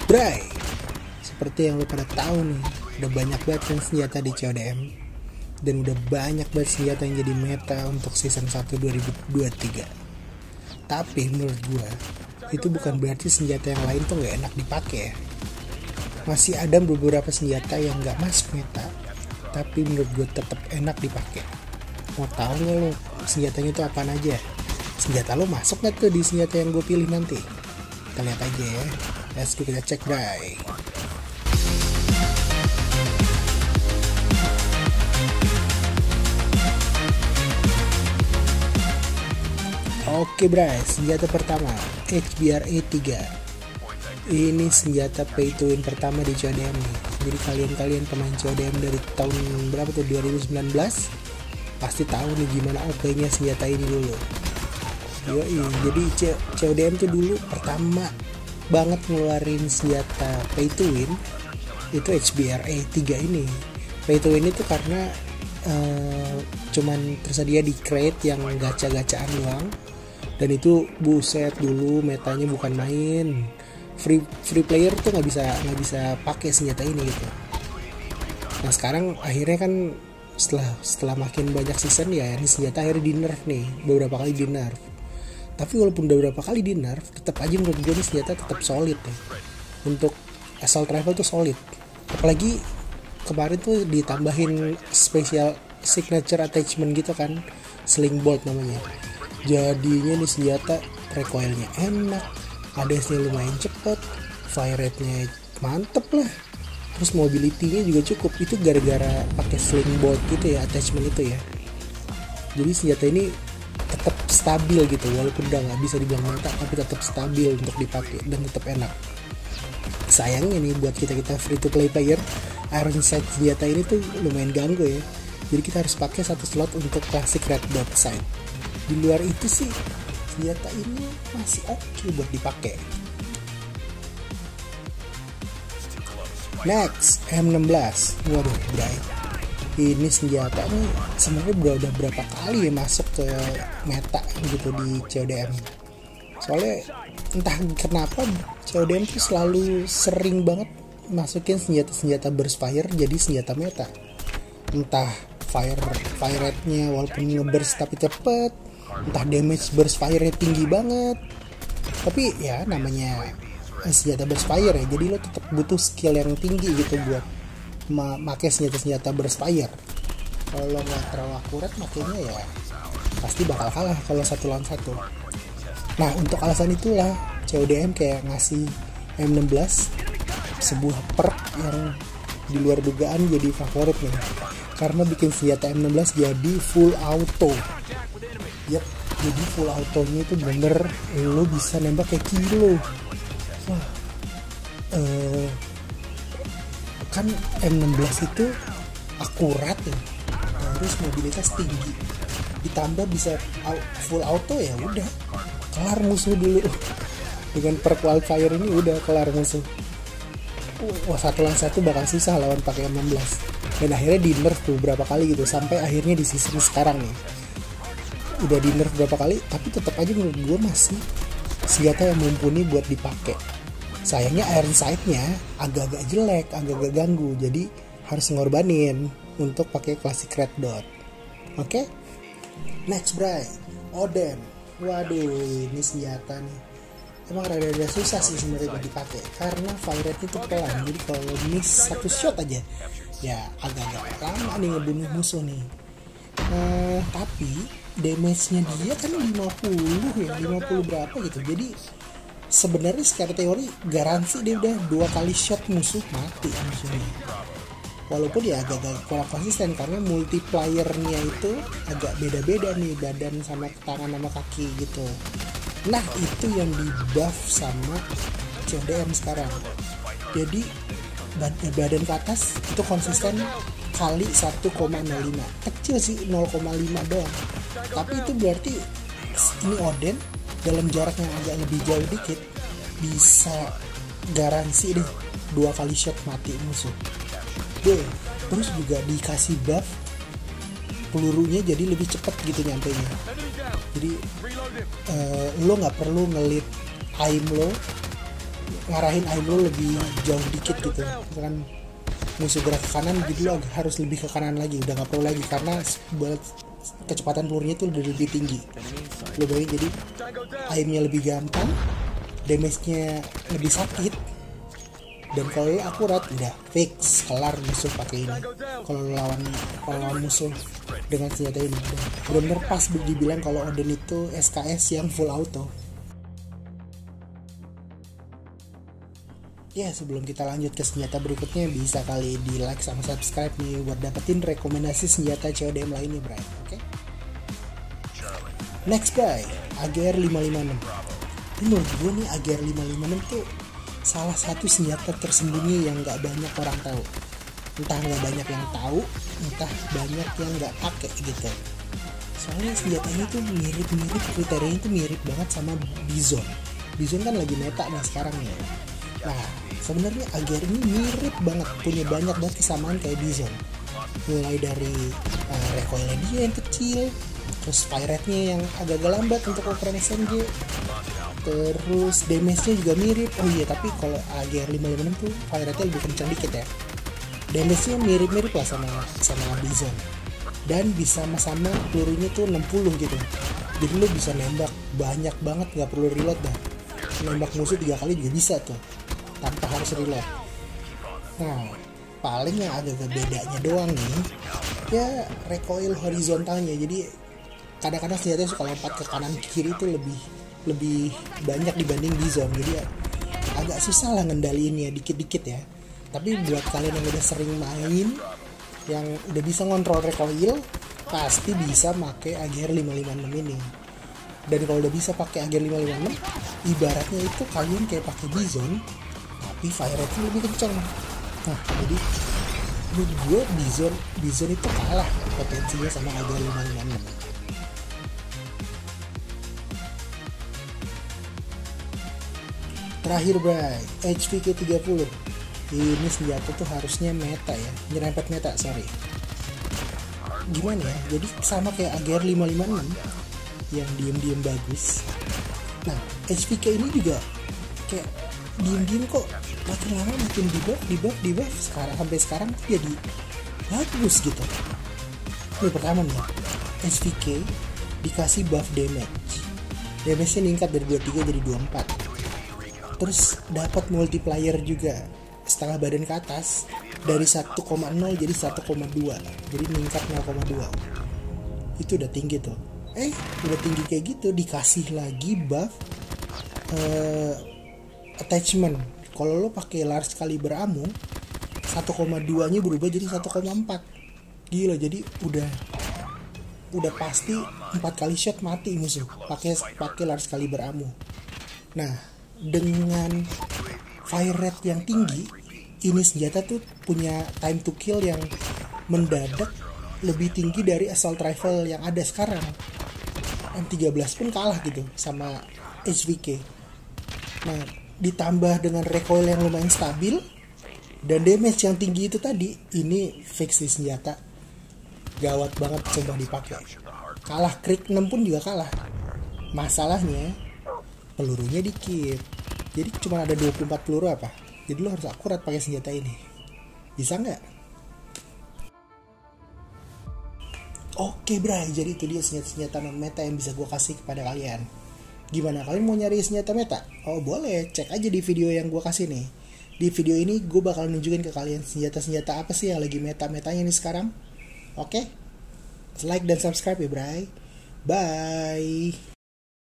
Bray, seperti yang lo pada tahu nih, udah banyak banget kan senjata di CODM, dan udah banyak banget senjata yang jadi meta untuk season 1 2023. Tapi menurut gue itu bukan berarti senjata yang lain tuh gak enak dipakai ya. Masih ada beberapa senjata yang gak masuk meta, tapi menurut gue tetap enak dipakai. Mau tahu gak lo senjatanya itu apaan aja? Senjata lo masuk gak tuh di senjata yang gue pilih nanti? Kita lihat aja ya. Let's go, kita cek bray. Oke bray, senjata pertama HBRA 3. Ini senjata pay to win pertama di CODM nih. Jadi kalian pemain CODM dari tahun berapa tuh, 2019, pasti tahu nih gimana OP-nya senjata ini dulu. Yoi, jadi CODM tuh dulu pertama banget ngeluarin senjata pay to win itu HBRA 3 ini. Pay to win itu karena cuman tersedia di crate yang gacha-gacaan doang, dan itu buset dulu metanya bukan main. Free player tuh nggak bisa pakai senjata ini gitu. Nah sekarang akhirnya kan setelah makin banyak season ya, ini senjata akhirnya di nerf nih, beberapa kali di nerf. Tapi walaupun udah beberapa kali di nerf, tetap aja menurut gue ini senjata tetap solid ya. Untuk assault rifle tuh solid. Apalagi kemarin tuh ditambahin special signature attachment gitu kan, sling bolt namanya. Jadinya nih senjata recoilnya enak, ADS-nya lumayan cepet, fire rate-nya mantep lah, terus mobility-nya juga cukup. Itu gara-gara pakai sling bolt gitu ya, attachment itu ya. Jadi senjata ini tetap stabil gitu, walaupun udah nggak bisa dibilang mantap, tapi tetap stabil untuk dipakai dan tetap enak. Sayangnya nih buat kita free to play player, iron sight senjata ini tuh lumayan ganggu ya. Jadi kita harus pakai satu slot untuk classic red dot sight. Di luar itu sih senjata ini masih oke buat dipakai. Next, M16. Waduh, bray. Ini senjata nih sebenarnya udah berapa kali ya masuk ke meta gitu di CODM. Soalnya entah kenapa CODM tuh selalu sering banget masukin senjata-senjata burst fire jadi senjata meta. Entah fire rate-nya walaupun ngeburst tapi cepet, entah damage burst fire-nya tinggi banget. Tapi ya namanya senjata burst fire ya, jadi lo tetap butuh skill yang tinggi gitu buat pakai senjata burst fire. Kalau nggak terlalu akurat makanya ya pasti bakal kalah kalau 1 lawan 1. Nah untuk alasan itulah CODM kayak ngasih M16 sebuah perk yang di luar dugaan jadi favorit nih, karena bikin senjata M16 jadi full auto. Yap, jadi full autonya itu bener lo bisa nembak kayak kilo. Wah, kan M16 itu akurat ya, terus mobilitas tinggi, ditambah bisa full auto, ya udah kelar musuh dulu. Dengan perk wildfire ini udah kelar musuh. Wah, 1 lawan 1 bakal susah lawan pakai M16. Dan akhirnya di nerf tuh berapa kali gitu, sampai akhirnya di season sekarang nih udah di nerf berapa kali, tapi tetap aja menurut gue masih senjata yang mumpuni buat dipakai. Sayangnya iron sight-nya agak-agak jelek, agak-agak ganggu, jadi harus ngorbanin untuk pakai classic red dot. Oke? Next bray, Oden. Waduh, ini senjata nih emang rada-rada susah sih sebenarnya buat dipakai karena fire rate itu pelan. Jadi kalau miss 1 shot aja ya agak-agak lama nih ngebunuh musuh nih. Tapi damage-nya dia kan 50 ya, 50 berapa gitu. Jadi sebenarnya secara teori garansi dia udah 2 kali shot musuh mati musuhnya. Walaupun ya agak-agak kurang konsisten karena multiplier-nya itu agak beda-beda nih, badan sama tangan sama kaki gitu. Nah itu yang di buff sama CODM sekarang. Jadi badan ke atas itu konsisten kali 1,05. Kecil sih, 0,5 doang. Tapi itu berarti ini Oden dalam jarak yang agak lebih jauh dikit bisa garansi deh 2 kali shot mati musuh. Terus juga dikasih buff pelurunya jadi lebih cepat gitu nyampenya. Jadi lo nggak perlu ngelit aim lo ngarahin aim lo lebih jauh dikit gitu. Misalkan musuh gerak ke kanan, jadi lo harus lebih ke kanan lagi, udah nggak perlu lagi karena buat kecepatan pelurunya itu udah lebih tinggi. Lo bayangin, jadi aimnya lebih gampang, damage-nya lebih sakit, dan kalau lo akurat udah fix kelar musuh pakai ini. Kalau lawan musuh dengan senjata ini benar-benar pas dibilang kalau Odin itu SKS yang full auto. Ya, sebelum kita lanjut ke senjata berikutnya, bisa kali di like sama subscribe nih buat dapetin rekomendasi senjata CODM lainnya, bro. Oke? Next guy, AGR 556. Menurut gue nih AGR 556 tuh salah satu senjata tersembunyi yang nggak banyak orang tahu. Entah nggak banyak yang tahu, entah banyak yang nggak pakai gitu. Soalnya senjata ini tuh mirip-mirip, kriterianya tuh mirip banget sama Bizon. Bizon kan lagi meta nih sekarang ya. Nah, sebenarnya AGR ini mirip banget, punya banyak banget kesamaan kayak Bizon. Mulai dari recoilnya dia yang kecil, terus fire rate-nya yang agak-agak lambat untuk ukuran SMG, terus damage-nya juga mirip. Oh iya, tapi kalau AGR 556 tuh fire rate-nya lebih kencang dikit ya. Damage-nya mirip-mirip lah sama Bizon, dan bisa sama-sama pelurunya tuh 60 gitu. Jadi lo bisa nembak banyak banget, gak perlu reload dah. Nembak musuh 3 kali juga bisa tuh tanpa harus reload. Nah, paling yang agak bedanya doang nih ya recoil horizontalnya. Jadi kadang-kadang senjata suka lompat ke kanan kiri itu lebih banyak dibanding Bizon. Jadi agak susah lah ngendaliinnya dikit-dikit ya. Tapi buat kalian yang udah sering main, yang udah bisa ngontrol recoil, pasti bisa pakai AGR 556 ini. Dan kalau udah bisa pakai AGR 556, ibaratnya itu kalian kayak pakai Bizon, tapi fire rate-nya lebih kenceng. Nah, jadi menurut gue Bizon itu kalah potensinya sama AGR 556. Terakhir bray, HVK 30. Ini senjata tuh harusnya meta ya, nyerempet meta, sorry. Gimana ya, jadi sama kayak AGR 556 yang diem-diem bagus. Nah, HVK ini juga kayak diem-diem kok makin lama makin di buff sampai sekarang jadi bagus gitu. Ini pertama nih, HVK dikasih buff damage-nya meningkat dari 23 jadi 24. Terus dapat multiplier juga setengah badan ke atas, dari 1,0 jadi 1,2, jadi meningkat 0,2. Itu udah tinggi tuh. Udah tinggi kayak gitu dikasih lagi buff attachment. Kalau lo pakai large caliber ammo, 1,2 nya berubah jadi 1,4. Gila, jadi udah pasti 4 kali shot mati musuh pakai large caliber ammo. Nah, dengan fire rate yang tinggi, ini senjata tuh punya time to kill yang mendadak lebih tinggi dari assault rifle yang ada sekarang. M13 pun kalah gitu sama HVK. Nah, ditambah dengan recoil yang lumayan stabil dan damage yang tinggi itu tadi, ini fix di senjata. Gawat banget, coba dipakai. Kalah Krik 6 pun juga kalah. Masalahnya pelurunya dikit. Jadi cuma ada 24 peluru apa? Jadi lo harus akurat pakai senjata ini. Bisa nggak? Oke bray, jadi itu dia senjata-senjata non meta yang bisa gue kasih kepada kalian. Gimana, kalian mau nyari senjata meta? Oh boleh, cek aja di video yang gue kasih nih. Di video ini gue bakal nunjukin ke kalian senjata-senjata apa sih yang lagi meta-metanya nih sekarang. Oke? Like dan subscribe ya bray. Bye.